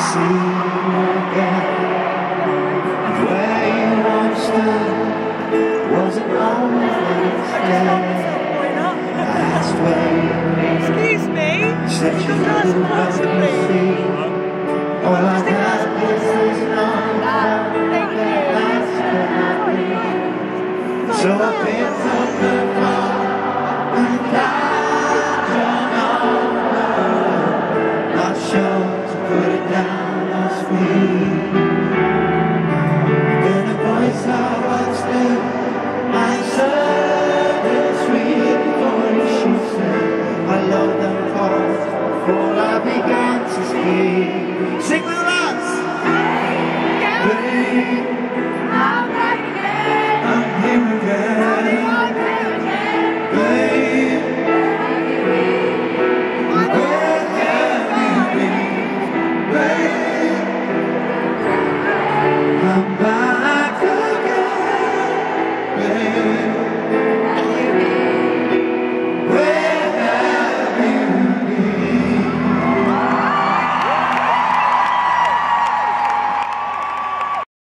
see you again. Where you once stood wasn't always there. That's where you made. Excuse me? Said you couldn't help me see. All I have is this long last memory. So I picked up the phone and dialed your number. Not sure to put it down or speak. Then a voice I once knew answered in a sweet voice. She said, I love them calls before I began to speak. Sing with us! Baby.